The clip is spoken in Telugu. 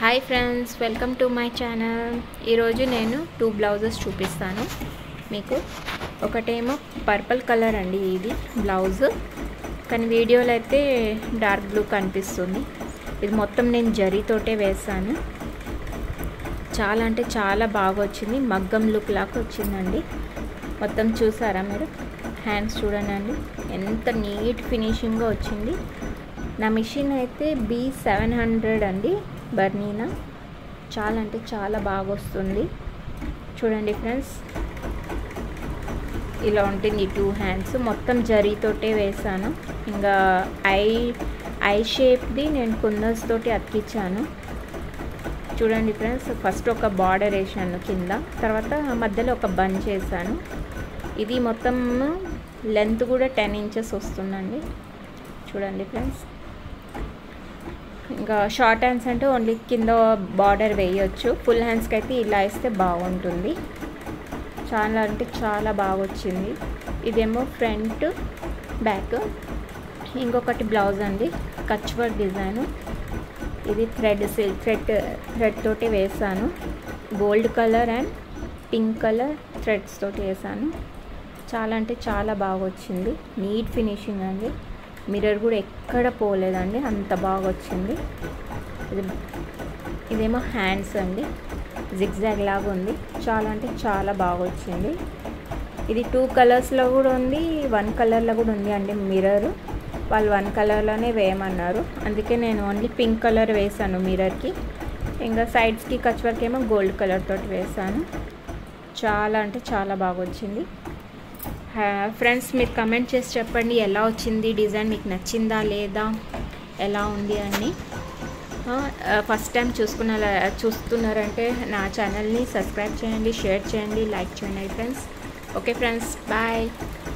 Hi friends, welcome to my channel. ఈరోజు నేను 2 బ్లౌజెస్ చూపిస్తాను మీకు. ఒకటేమో పర్పుల్ కలర్ అండి, ఇది బ్లౌజ్, కానీ వీడియోలో అయితే డార్క్ బ్లూ కనిపిస్తుంది. ఇది మొత్తం నేను జరీతోటే వేసాను. చాలా అంటే చాలా బాగా వచ్చింది, మగ్గం లుక్ లాగా వచ్చిందండి. మొత్తం చూసారా మీరు? హ్యాండ్స్ చూడండి ఎంత నీట్ ఫినిషింగ్గా వచ్చింది. నా మిషన్ అయితే B700 అండి, బర్నీనా. చాలా అంటే చాలా బాగా వస్తుంది. చూడండి ఫ్రెండ్స్, ఇలా ఉంటుంది 2 హ్యాండ్స్. మొత్తం జరీతోటే వేసాను. ఇంకా ఐ షేప్ది నేను కుందన్స్ తోటి అతికించాను. చూడండి ఫ్రెండ్స్, ఫస్ట్ ఒక బార్డర్ వేసాను కింద, తర్వాత మధ్యలో ఒక బంచ్ వేసాను. ఇది మొత్తం లెంత్ కూడా 10 ఇంచెస్ వస్తుందండి. చూడండి ఫ్రెండ్స్, ఇంకా షార్ట్ హ్యాండ్స్ అంటే ఓన్లీ కింద బార్డర్ వేయొచ్చు. ఫుల్ హ్యాండ్స్కి అయితే ఇలా వేస్తే బాగుంటుంది. చాలా అంటే చాలా బాగా వచ్చింది. ఇదేమో ఫ్రంట్ బ్యాక్. ఇంకొకటి బ్లౌజ్ అండి, కచ్ వర్క్ డిజైన్. ఇది థ్రెడ్ తోటి వేసాను. Gold colour and pink colour threads తోటి వేసాను. చాలా అంటే చాలా బాగా వచ్చింది. నీట్ ఫినిషింగ్ అండి. మిర్రర్ కూడా ఎక్కడ పోలేదండి, అంత బాగా వచ్చింది. ఇదేమో హ్యాండ్స్ అండి, జిగ్జాగ్ లాగా ఉంది. చాలా అంటే చాలా బాగా వచ్చింది. ఇది 2 కలర్స్లో కూడా ఉంది, 1 కలర్లో కూడా ఉంది అండి మిర్రర్. వాళ్ళు 1 కలర్లోనే వేయమన్నారు, అందుకే నేను ఓన్లీ పింక్ కలర్ వేసాను మిర్రర్కి. ఇంకా సైడ్స్కి కచ్ వర్క్ ఏమో గోల్డ్ కలర్ తోటి వేసాను. చాలా అంటే చాలా బాగా వచ్చింది. ఫ్రెండ్స్, మీరు కమెంట్ చేసి చెప్పండి ఎలా వచ్చింది డిజైన్, మీకు నచ్చిందా లేదా, ఎలా ఉంది అని. ఫస్ట్ టైం చూస్తున్నారంటే నా ఛానల్ని సబ్స్క్రైబ్ చేయండి, షేర్ చేయండి, లైక్ చేయండి ఫ్రెండ్స్. Okay friends, bye.